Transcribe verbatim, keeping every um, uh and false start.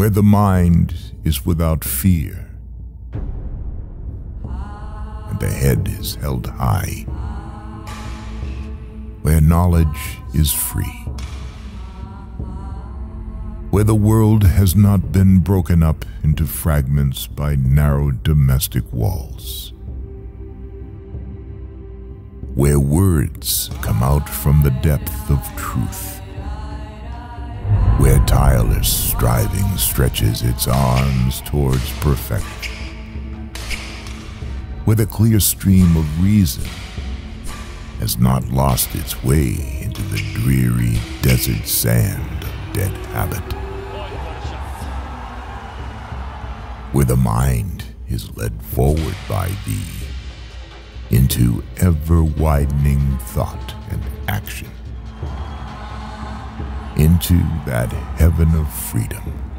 where the mind is without fear, and the head is held high, where knowledge is free, where the world has not been broken up into fragments by narrow domestic walls, where words come out from the depth of truth, where tireless striving stretches its arms towards perfection, where the clear stream of reason has not lost its way into the dreary desert sand of dead habit, where the mind is led forward by thee into ever-widening thought and action, into that heaven of freedom